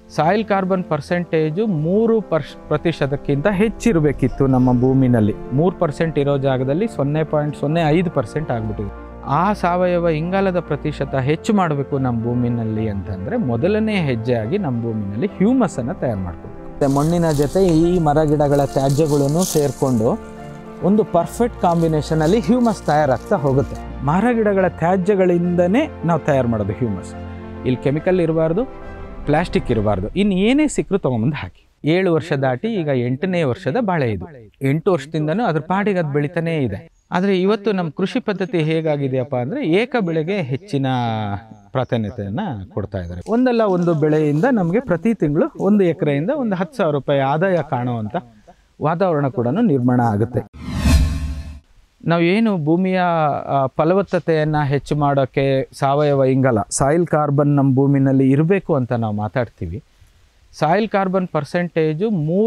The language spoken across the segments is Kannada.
ಸಾಯಿಲ್ ಕಾರ್ಬನ್ ಪರ್ಸೆಂಟೇಜು 3% ಹೆಚ್ಚಿರಬೇಕಿತ್ತು ನಮ್ಮ ಭೂಮಿನಲ್ಲಿ. 3% ಇರೋ ಜಾಗದಲ್ಲಿ 0.05% ಆಗ್ಬಿಟ್ಟಿದೆ. ಆ ಸಾವಯವ ಇಂಗಾಲದ ಪ್ರತಿಶತ ಹೆಚ್ಚು ಮಾಡಬೇಕು ನಮ್ಮ ಭೂಮಿನಲ್ಲಿ ಅಂತಂದರೆ ಮೊದಲನೇ ಹೆಜ್ಜೆಯಾಗಿ ನಮ್ಮ ಭೂಮಿನಲ್ಲಿ ಹ್ಯೂಮಸನ್ನು ತಯಾರು ಮಾಡ್ಕೋಬೇಕು. ಮಣ್ಣಿನ ಜೊತೆ ಈ ಮರ ಗಿಡಗಳ ತ್ಯಾಜ್ಯಗಳನ್ನು ಸೇರಿಕೊಂಡು ಒಂದು ಪರ್ಫೆಕ್ಟ್ ಕಾಂಬಿನೇಷನಲ್ಲಿ ಹ್ಯೂಮಸ್ ತಯಾರಾಗ್ತಾ ಹೋಗುತ್ತೆ. ಮರ ಗಿಡಗಳ ತ್ಯಾಜ್ಯಗಳಿಂದನೇ ನಾವು ತಯಾರು ಮಾಡೋದು ಹ್ಯೂಮಸ್. ಇಲ್ಲಿ ಕೆಮಿಕಲ್ ಇರಬಾರ್ದು, ಪ್ಲಾಸ್ಟಿಕ್ ಇರಬಾರ್ದು, ಇನ್ನು ಏನೇ ಸಿಕ್ಕರೂ ತೊಗೊಂಬಂದು ಹಾಕಿ. 7 ವರ್ಷ ದಾಟಿ ಈಗ 8ನೇ ವರ್ಷದ ಬಾಳೆ ಇದು. 8 ವರ್ಷದಿಂದನೂ ಅದ್ರ ಪಾಡಿಗೆ ಅದು ಬೆಳಿತಾನೇ ಇದೆ. ಆದರೆ ಇವತ್ತು ನಮ್ಮ ಕೃಷಿ ಪದ್ಧತಿ ಹೇಗಾಗಿದೆಯಪ್ಪ ಅಂದರೆ ಏಕ ಬೆಳೆಗೆ ಹೆಚ್ಚಿನ ಪ್ರಾಧಾನ್ಯತೆಯನ್ನು ಕೊಡ್ತಾ ಇದ್ದಾರೆ. ಒಂದಲ್ಲ ಒಂದು ಬೆಳೆಯಿಂದ ನಮಗೆ ಪ್ರತಿ ತಿಂಗಳು 1 ಎಕರೆಯಿಂದ ಒಂದು 10,000 ರೂಪಾಯಿ ಆದಾಯ ಕಾಣುವಂಥ ವಾತಾವರಣ ಕೂಡ ನಿರ್ಮಾಣ ಆಗುತ್ತೆ. ನಾವೇನು ಭೂಮಿಯ ಫಲವತ್ತತೆಯನ್ನು ಹೆಚ್ಚು ಮಾಡೋಕ್ಕೆ ಸಾವಯವ ಇಂಗಾಲ ಸಾಯಿಲ್ ಕಾರ್ಬನ್ ನಮ್ಮ ಭೂಮಿನಲ್ಲಿ ಇರಬೇಕು ಅಂತ ನಾವು ಮಾತಾಡ್ತೀವಿ. ಸಾಯಿಲ್ ಕಾರ್ಬನ್ ಪರ್ಸೆಂಟೇಜು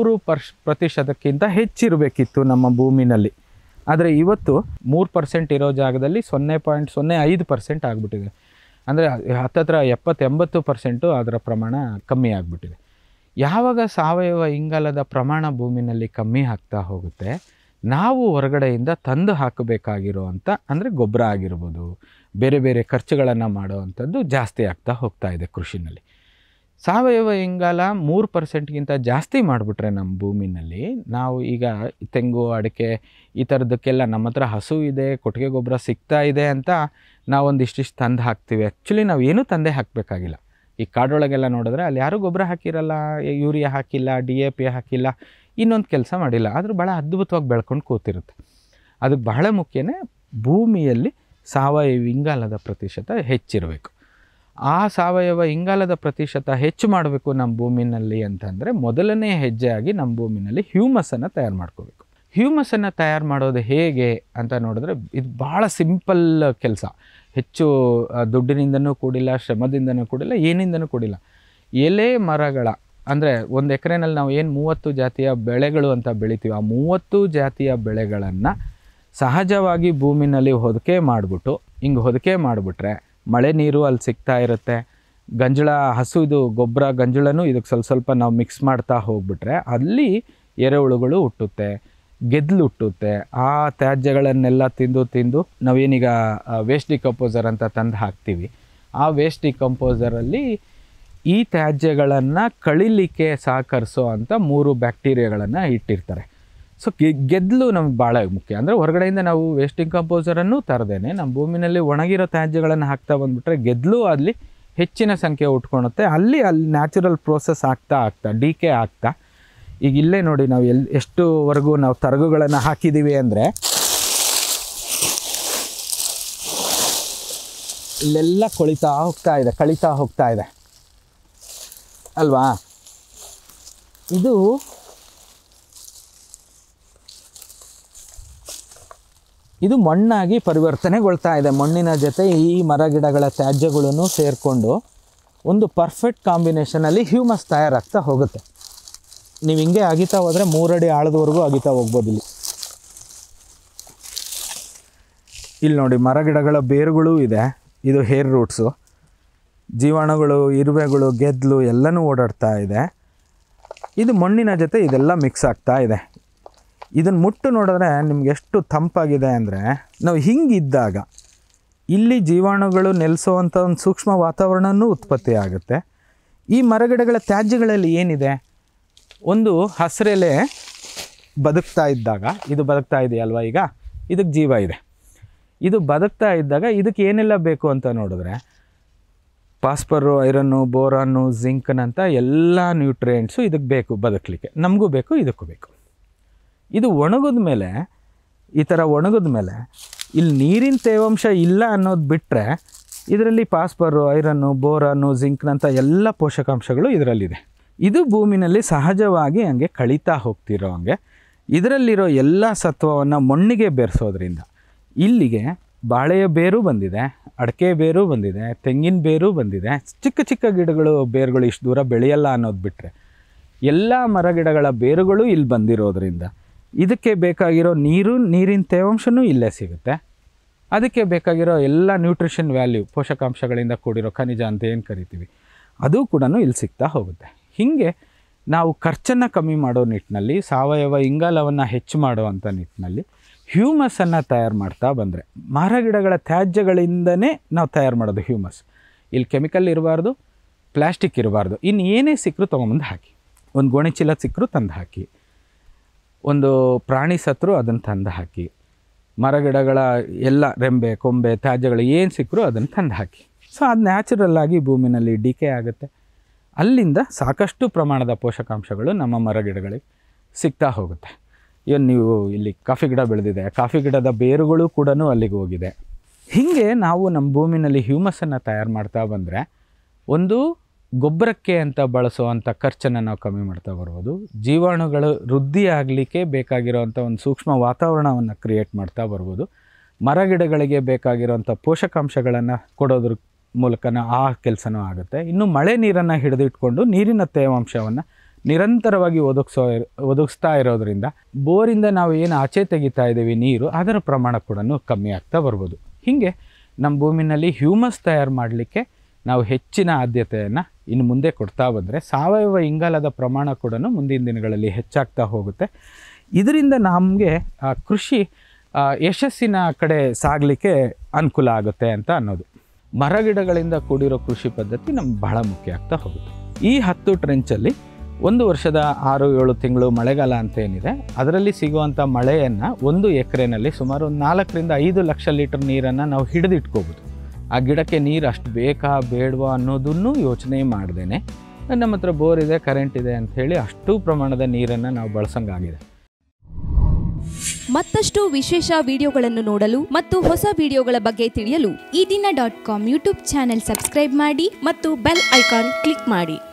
3% ಹೆಚ್ಚಿರಬೇಕಿತ್ತು ನಮ್ಮ ಭೂಮಿನಲ್ಲಿ. ಆದರೆ ಇವತ್ತು 3% ಇರೋ ಜಾಗದಲ್ಲಿ 0.05% ಆಗಿಬಿಟ್ಟಿದೆ. ಅಂದರೆ ಹತ್ತತ್ರ 70-80% ಅದರ ಪ್ರಮಾಣ ಕಮ್ಮಿ ಆಗಿಬಿಟ್ಟಿದೆ. ಯಾವಾಗ ಸಾವಯವ ಇಂಗಾಲದ ಪ್ರಮಾಣ ಭೂಮಿನಲ್ಲಿ ಕಮ್ಮಿ ಆಗ್ತಾ ಹೋಗುತ್ತೆ, ನಾವು ಹೊರಗಡೆಯಿಂದ ತಂದು ಹಾಕಬೇಕಾಗಿರೋವಂಥ ಅಂದರೆ ಗೊಬ್ಬರ ಆಗಿರ್ಬೋದು, ಬೇರೆ ಬೇರೆ ಖರ್ಚುಗಳನ್ನು ಮಾಡೋವಂಥದ್ದು ಜಾಸ್ತಿ ಆಗ್ತಾ ಹೋಗ್ತಾ ಇದೆ ಕೃಷಿನಲ್ಲಿ. ಸಾವಯವ ಇಂಗಾಲ 3%ಗಿಂತ ಜಾಸ್ತಿ ಮಾಡಿಬಿಟ್ರೆ ನಮ್ಮ ಭೂಮಿನಲ್ಲಿ ನಾವು ಈಗ ತೆಂಗು, ಅಡಿಕೆ ಈ ಥರದಕ್ಕೆಲ್ಲ ನಮ್ಮ ಹತ್ರ ಹಸು ಇದೆ, ಕೊಟ್ಟಿಗೆ ಗೊಬ್ಬರ ಸಿಗ್ತಾ ಇದೆ ಅಂತ ನಾವೊಂದಿಷ್ಟಿಷ್ಟು ತಂದು ಹಾಕ್ತೀವಿ. ಆ್ಯಕ್ಚುಲಿ ನಾವು ಏನೂ ತಂದೆ ಹಾಕಬೇಕಾಗಿಲ್ಲ. ಈ ಕಾಡೊಳಗೆಲ್ಲ ನೋಡಿದ್ರೆ ಅಲ್ಲಿ ಯಾರೂ ಗೊಬ್ಬರ ಹಾಕಿರಲ್ಲ, ಯೂರಿಯಾ ಹಾಕಿಲ್ಲ, DAP ಹಾಕಿಲ್ಲ, ಇನ್ನೊಂದು ಕೆಲಸ ಮಾಡಿಲ್ಲ, ಆದರೂ ಭಾಳ ಅದ್ಭುತವಾಗಿ ಬೆಳ್ಕೊಂಡು ಕೂತಿರುತ್ತೆ. ಅದಕ್ಕೆ ಬಹಳ ಮುಖ್ಯನೇ ಭೂಮಿಯಲ್ಲಿ ಸಾವಯವ ಇಂಗಾಲದ ಪ್ರತಿಶತ ಹೆಚ್ಚಿರಬೇಕು. ಆ ಸಾವಯವ ಇಂಗಾಲದ ಪ್ರತಿಶತ ಹೆಚ್ಚು ಮಾಡಬೇಕು ನಮ್ಮ ಭೂಮಿನಲ್ಲಿ ಅಂತಂದರೆ ಮೊದಲನೇ ಹೆಜ್ಜೆಯಾಗಿ ನಮ್ಮ ಭೂಮಿನಲ್ಲಿ ಹ್ಯೂಮಸನ್ನು ತಯಾರು ಮಾಡ್ಕೋಬೇಕು. ಹ್ಯೂಮಸನ್ನು ತಯಾರು ಮಾಡೋದು ಹೇಗೆ ಅಂತ ನೋಡಿದ್ರೆ ಇದು ಭಾಳ ಸಿಂಪಲ್ ಕೆಲಸ. ಹೆಚ್ಚು ದುಡ್ಡಿನಿಂದನೂ ಕೂಡಿಲ್ಲ, ಶ್ರಮದಿಂದನೂ ಕೂಡಿಲ್ಲ, ಏನಿಂದನೂ ಕೂಡಿಲ್ಲ. ಎಲೆ ಮರಗಳ ಅಂದರೆ 1 ಎಕರೆನಲ್ಲಿ ನಾವು ಏನು 30 ಜಾತಿಯ ಬೆಳೆಗಳು ಅಂತ ಬೆಳಿತೀವಿ, ಆ 30 ಜಾತಿಯ ಬೆಳೆಗಳನ್ನು ಸಹಜವಾಗಿ ಭೂಮಿನಲ್ಲಿ ಹೊದಿಕೆ ಮಾಡಿಬಿಟ್ಟು ಹಿಂಗೆ ಹೊದಿಕೆ ಮಾಡಿಬಿಟ್ರೆ ಮಳೆ ನೀರು ಅಲ್ಲಿ ಸಿಗ್ತಾ ಇರುತ್ತೆ. ಗಂಜಳ ಹಸುದು ಗೊಬ್ಬರ ಗಂಜಳನೂ ಇದಕ್ಕೆ ಸ್ವಲ್ಪ ನಾವು ಮಿಕ್ಸ್ ಮಾಡ್ತಾ ಹೋಗ್ಬಿಟ್ರೆ ಅಲ್ಲಿ ಎರೆಹುಳುಗಳು ಹುಟ್ಟುತ್ತೆ, ಗೆದ್ದಲು ಹುಟ್ಟುತ್ತೆ. ಆ ತ್ಯಾಜ್ಯಗಳನ್ನೆಲ್ಲ ತಿಂದು ನಾವೇನೀಗ ವೇಸ್ಟ್ ಡಿಕಂಪೋಸರ್ ಅಂತ ತಂದು ಹಾಕ್ತೀವಿ. ಆ ವೇಸ್ಟ್ ಡಿಕಂಪೋಸರಲ್ಲಿ ಈ ತ್ಯಾಜ್ಯಗಳನ್ನು ಕಳಿಲಿಕ್ಕೆ ಸಹಕರಿಸೋ ಅಂಥ 3 ಬ್ಯಾಕ್ಟೀರಿಯಾಗಳನ್ನು ಇಟ್ಟಿರ್ತಾರೆ. ಸೊ ಗೆದ್ದಲು ನಮ್ಗೆ ಭಾಳ ಮುಖ್ಯ. ಅಂದರೆ ಹೊರಗಡೆಯಿಂದ ನಾವು ವೇಸ್ಟ್ ಡಿಕಂಪೋಸರನ್ನು ತರದೇನೆ ನಮ್ಮ ಭೂಮಿನಲ್ಲಿ ಒಣಗಿರೋ ತ್ಯಾಜ್ಯಗಳನ್ನು ಹಾಕ್ತಾ ಬಂದುಬಿಟ್ರೆ ಗೆದ್ದಲು ಅಲ್ಲಿ ಹೆಚ್ಚಿನ ಸಂಖ್ಯೆ ಉಟ್ಕೊಳುತ್ತೆ. ಅಲ್ಲಿ ನ್ಯಾಚುರಲ್ ಪ್ರೋಸೆಸ್ ಆಗ್ತಾ ಡಿಕೆ ಆಗ್ತಾ ಈಗ ಇಲ್ಲೇ ನೋಡಿ ನಾವು ಎಷ್ಟುವರೆಗೂ ನಾವು ತರಗುಗಳನ್ನು ಹಾಕಿದ್ದೀವಿ ಅಂದರೆ ಇಲ್ಲೆಲ್ಲ ಕಳೀತಾ ಹೋಗ್ತಾ ಇದೆ ಅಲ್ವಾ. ಇದು ಮಣ್ಣಾಗಿ ಪರಿವರ್ತನೆಗೊಳ್ತಾ ಇದೆ. ಮಣ್ಣಿನ ಜೊತೆ ಈ ಮರ ಗಿಡಗಳ ತ್ಯಾಜ್ಯಗಳನ್ನು ಸೇರಿಕೊಂಡು ಒಂದು ಪರ್ಫೆಕ್ಟ್ ಕಾಂಬಿನೇಷನಲ್ಲಿ ಹ್ಯೂಮಸ್ ತಯಾರಾಗ್ತಾ ಹೋಗುತ್ತೆ. ನೀವು ಹಿಂಗೆ ಅಗಿತಾ ಹೋದರೆ 3 ಅಡಿ ಆಳದವರೆಗೂ ಅಗಿತಾ ಹೋಗ್ಬೋದು. ಇಲ್ಲಿ ನೋಡಿ ಮರ ಗಿಡಗಳ ಬೇರುಗಳು ಇದೆ. ಇದು ಹೇರ್ ರೂಟ್ಸು, ಜೀವಾಣುಗಳು, ಇರುವೆಗಳು, ಗೆದ್ದಲು ಎಲ್ಲನೂ ಓಡಾಡ್ತಾ ಇದೆ. ಇದು ಮಣ್ಣಿನ ಜೊತೆ ಇದೆಲ್ಲ ಮಿಕ್ಸ್ ಆಗ್ತಾ ಇದೆ. ಇದನ್ನು ಮುಟ್ಟು ನೋಡಿದ್ರೆ ನಿಮ್ಗೆ ಎಷ್ಟು ತಂಪಾಗಿದೆ ಅಂದರೆ ನಾವು ಹಿಂಗಿದ್ದಾಗ ಇಲ್ಲಿ ಜೀವಾಣುಗಳು ನೆಲೆಸೋವಂಥ ಒಂದು ಸೂಕ್ಷ್ಮ ವಾತಾವರಣವೂ ಉತ್ಪತ್ತಿ ಆಗುತ್ತೆ. ಈ ಮರಗಿಡಗಳ ತ್ಯಾಜ್ಯಗಳಲ್ಲಿ ಏನಿದೆ, ಒಂದು ಹಸಿರೆಲೆ ಬದುಕ್ತಾ ಇದ್ದಾಗ ಇದು ಬದುಕ್ತಾ ಇದೆಯಲ್ವ, ಈಗ ಇದಕ್ಕೆ ಜೀವ ಇದೆ. ಇದು ಬದುಕ್ತಾ ಇದ್ದಾಗ ಇದಕ್ಕೆ ಏನೆಲ್ಲ ಬೇಕು ಅಂತ ನೋಡಿದ್ರೆ ಫಾಸ್ಫರು, ಐರನ್ನು, ಬೋರಾನು, ಜಿಂಕ್ನಂಥ ಎಲ್ಲ ನ್ಯೂಟ್ರಿಯೆಂಟ್ಸು ಇದಕ್ಕೆ ಬೇಕು ಬದುಕಲಿಕ್ಕೆ. ನಮಗೂ ಬೇಕು, ಇದಕ್ಕೂ ಬೇಕು. ಇದು ಒಣಗಿದ ಮೇಲೆ ಈ ಥರ ಒಣಗಿದ ಮೇಲೆ ಇಲ್ಲಿ ನೀರಿನ ತೇವಾಂಶ ಇಲ್ಲ ಅನ್ನೋದು ಬಿಟ್ಟರೆ ಇದರಲ್ಲಿ ಫಾಸ್ಫರು, ಐರನ್ನು, ಬೋರಾನು, ಜಿಂಕ್ನಂಥ ಎಲ್ಲ ಪೋಷಕಾಂಶಗಳು ಇದರಲ್ಲಿದೆ. ಇದು ಭೂಮಿನಲ್ಲಿ ಸಹಜವಾಗಿ ಹಂಗೆ ಕಳೀತಾ ಹೋಗ್ತಿರೋ ಹಂಗೆ ಇದರಲ್ಲಿರೋ ಎಲ್ಲ ಸತ್ವವನ್ನು ಮಣ್ಣಿಗೆ ಬೆರೆಸೋದ್ರಿಂದ ಇಲ್ಲಿಗೆ ಬಾಳೆಯ ಬೇರು ಬಂದಿದೆ, ಅಡಿಕೆ ಬೇರು ಬಂದಿದೆ, ತೆಂಗಿನ ಬೇರು ಬಂದಿದೆ. ಚಿಕ್ಕ ಚಿಕ್ಕ ಗಿಡಗಳು ಬೇರುಗಳು ಇಷ್ಟು ದೂರ ಬೆಳೆಯಲ್ಲ ಅನ್ನೋದು ಬಿಟ್ಟರೆ ಎಲ್ಲ ಮರ ಗಿಡಗಳ ಬೇರುಗಳು ಇಲ್ಲಿ ಬಂದಿರೋದ್ರಿಂದ ಇದಕ್ಕೆ ಬೇಕಾಗಿರೋ ನೀರಿನ ತೇವಾಂಶನೂ ಇಲ್ಲೇ ಸಿಗುತ್ತೆ. ಅದಕ್ಕೆ ಬೇಕಾಗಿರೋ ಎಲ್ಲ ನ್ಯೂಟ್ರಿಷನ್ ವ್ಯಾಲ್ಯೂ, ಪೋಷಕಾಂಶಗಳಿಂದ ಕೂಡಿರೋ ಖನಿಜ ಅಂತ ಏನು ಕರಿತೀವಿ, ಅದು ಕೂಡ ಇಲ್ಲಿ ಸಿಗ್ತಾ ಹೋಗುತ್ತೆ. ಹೀಗೆ ನಾವು ಖರ್ಚನ್ನು ಕಮ್ಮಿ ಮಾಡೋ ನಿಟ್ಟಿನಲ್ಲಿ, ಸಾವಯವ ಇಂಗಾಲವನ್ನು ಹೆಚ್ಚು ಮಾಡುವಂಥ ನಿಟ್ಟಿನಲ್ಲಿ ಹ್ಯೂಮಸನ್ನು ತಯಾರು ಮಾಡ್ತಾ ಬಂದರೆ, ಮರಗಿಡಗಳ ತ್ಯಾಜ್ಯಗಳಿಂದನೇ ನಾವು ತಯಾರು ಮಾಡೋದು ಹ್ಯೂಮಸ್. ಇಲ್ಲಿ ಕೆಮಿಕಲ್ ಇರಬಾರ್ದು, ಪ್ಲಾಸ್ಟಿಕ್ ಇರಬಾರ್ದು, ಇನ್ನು ಏನೇ ಸಿಕ್ಕರೂ ತೊಗೊಂಬಂದು ಹಾಕಿ, ಒಂದು ಗೋಣಿಚೀಲ ಸಿಕ್ಕರೂ ತಂದು ಹಾಕಿ, ಒಂದು ಪ್ರಾಣಿ ಸತ್ರು ಅದನ್ನು ತಂದು ಹಾಕಿ, ಮರಗಿಡಗಳ ಎಲ್ಲ ರೆಂಬೆ ಕೊಂಬೆ ತ್ಯಾಜ್ಯಗಳು ಏನು ಸಿಕ್ಕರೂ ಅದನ್ನು ತಂದು ಹಾಕಿ. ಸೊ ಅದು ನ್ಯಾಚುರಲ್ಲಾಗಿ ಭೂಮಿನಲ್ಲಿ ಡಿಕೆ ಆಗುತ್ತೆ. ಅಲ್ಲಿಂದ ಸಾಕಷ್ಟು ಪ್ರಮಾಣದ ಪೋಷಕಾಂಶಗಳು ನಮ್ಮ ಮರಗಿಡಗಳಿಗೆ ಸಿಗ್ತಾ ಹೋಗುತ್ತೆ. ಇವನ್ ನೀವು ಇಲ್ಲಿ ಕಾಫಿ ಗಿಡ ಬೆಳೆದಿದೆ, ಕಾಫಿ ಗಿಡದ ಬೇರುಗಳು ಕೂಡ ಅಲ್ಲಿಗೆ ಹೋಗಿದೆ. ಹೀಗೆ ನಾವು ನಮ್ಮ ಭೂಮಿನಲ್ಲಿ ಹ್ಯೂಮಸನ್ನು ತಯಾರು ಮಾಡ್ತಾ ಬಂದರೆ ಒಂದು ಗೊಬ್ಬರಕ್ಕೆ ಅಂತ ಬಳಸುವಂಥ ಖರ್ಚನ್ನು ನಾವು ಕಮ್ಮಿ ಮಾಡ್ತಾ ಬರ್ಬೋದು. ಜೀವಾಣುಗಳು ವೃದ್ಧಿ ಆಗಲಿಕ್ಕೆ ಬೇಕಾಗಿರೋವಂಥ ಒಂದು ಸೂಕ್ಷ್ಮ ವಾತಾವರಣವನ್ನು ಕ್ರಿಯೇಟ್ ಮಾಡ್ತಾ ಬರ್ಬೋದು. ಮರಗಿಡಗಳಿಗೆ ಬೇಕಾಗಿರೋವಂಥ ಪೋಷಕಾಂಶಗಳನ್ನು ಕೊಡೋದ್ರ ಮೂಲಕನ ಆ ಕೆಲಸನೂ ಆಗುತ್ತೆ. ಇನ್ನು ಮಳೆ ನೀರನ್ನು ಹಿಡಿದಿಟ್ಕೊಂಡು ನೀರಿನ ತೇವಾಂಶವನ್ನು ನಿರಂತರವಾಗಿ ಒದಗಿಸ್ತಾ ಇರೋದರಿಂದ ಬೋರಿಂದ ನಾವು ಏನು ಆಚೆ ತೆಗಿತಾ ಇದ್ದೀವಿ ನೀರು, ಅದರ ಪ್ರಮಾಣ ಕೂಡ ಕಮ್ಮಿ ಆಗ್ತಾ ಬರ್ಬೋದು. ಹೀಗೆ ನಮ್ಮ ಭೂಮಿನಲ್ಲಿ ಹ್ಯೂಮಸ್ ತಯಾರು ಮಾಡಲಿಕ್ಕೆ ನಾವು ಹೆಚ್ಚಿನ ಆದ್ಯತೆಯನ್ನು ಇನ್ನು ಮುಂದೆ ಕೊಡ್ತಾ ಬಂದರೆ ಸಾವಯವ ಇಂಗಾಲದ ಪ್ರಮಾಣ ಕೂಡ ಮುಂದಿನ ದಿನಗಳಲ್ಲಿ ಹೆಚ್ಚಾಗ್ತಾ ಹೋಗುತ್ತೆ. ಇದರಿಂದ ನಮಗೆ ಕೃಷಿ ಯಶಸ್ಸಿನ ಕಡೆ ಸಾಗಲಿಕ್ಕೆ ಅನುಕೂಲ ಆಗುತ್ತೆ ಅಂತ ಅನ್ನೋದು. ಮರಗಿಡಗಳಿಂದ ಕೂಡಿರೋ ಕೃಷಿ ಪದ್ಧತಿ ನಮ್ಗೆ ಬಹಳ ಮುಖ್ಯ ಆಗ್ತಾ ಹೋಗುತ್ತೆ. ಈ 10 ಟ್ರೆಂಚಲ್ಲಿ 1 ವರ್ಷದ 6-7 ತಿಂಗಳು ಮಳೆಗಾಲ ಅಂತ ಏನಿದೆ, ಅದರಲ್ಲಿ ಸಿಗುವಂಥ ಮಳೆಯನ್ನು 1 ಎಕರೆನಲ್ಲಿ ಸುಮಾರು 4-5 ಲಕ್ಷ ಲೀಟರ್ ನೀರನ್ನು ನಾವು ಹಿಡಿದಿಟ್ಕೋಬೋದು. ಆ ಗಿಡಕ್ಕೆ ನೀರು ಅಷ್ಟು ಬೇಕಾ ಬೇಡವಾ ಅನ್ನೋದನ್ನು ಯೋಚನೆ ಮಾಡ್ದೇನೆ ನಮ್ಮ ಹತ್ರ ಬೋರ್ ಇದೆ, ಕರೆಂಟ್ ಇದೆ ಅಂಥೇಳಿ ಅಷ್ಟು ಪ್ರಮಾಣದ ನೀರನ್ನು ನಾವು ಬಳಸಂಗಾಗಿದೆ. ಮತ್ತಷ್ಟು ವಿಶೇಷ ವಿಡಿಯೋಗಳನ್ನು ನೋಡಲು ಮತ್ತು ಹೊಸ ವಿಡಿಯೋಗಳ ಬಗ್ಗೆ ತಿಳಿಯಲು ಈ ದಿನ .com ಯೂಟ್ಯೂಬ್ ಚಾನೆಲ್ ಸಬ್ಸ್ಕ್ರೈಬ್ ಮಾಡಿ ಮತ್ತು ಬೆಲ್ ಐಕಾನ್ ಕ್ಲಿಕ್ ಮಾಡಿ.